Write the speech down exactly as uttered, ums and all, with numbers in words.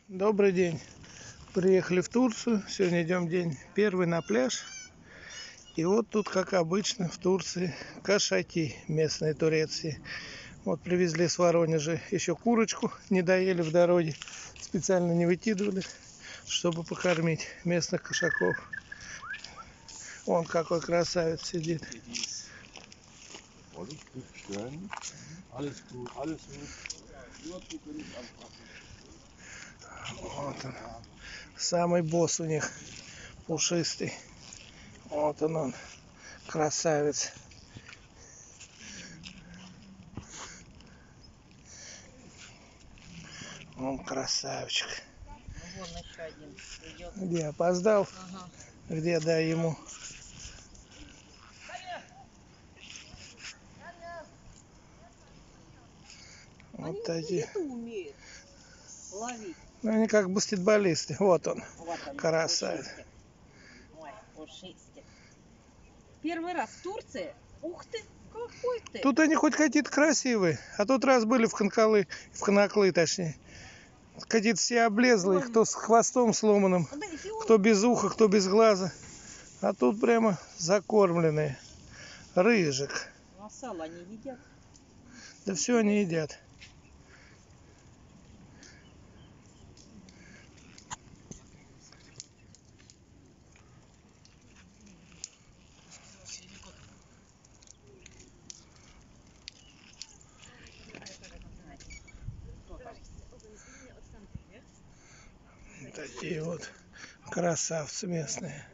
Добрый день. Приехали в Турцию. Сегодня идем день первый на пляж. И вот тут, как обычно, в Турции кошаки местные турецкие. Вот привезли с Воронежа еще курочку. Не доели в дороге. Специально не выкидывали, чтобы покормить местных кошаков. Вон какой красавец сидит. Вот он. Самый босс у них. Пушистый. Вот он он. Красавец. Он красавчик. Вон еще один идет. Где опоздал? Ага. Где дай ему? Вот Они эти. это умеют ловить. Ну, они как баскетболисты. Вот он. Вот он, Красавец. пушистик. Ой, пушистик. Первый раз в Турции? Ух ты, какой ты! Тут они хоть какие-то красивые. А тут раз были в Ханкалы, в Ханаклы точнее. Какие-то все облезлые, Ой. кто с хвостом сломанным, Да и он- кто без уха, кто без глаза. А тут прямо закормленные. Рыжик. А сало они едят. Да все они едят. Такие вот красавцы местные.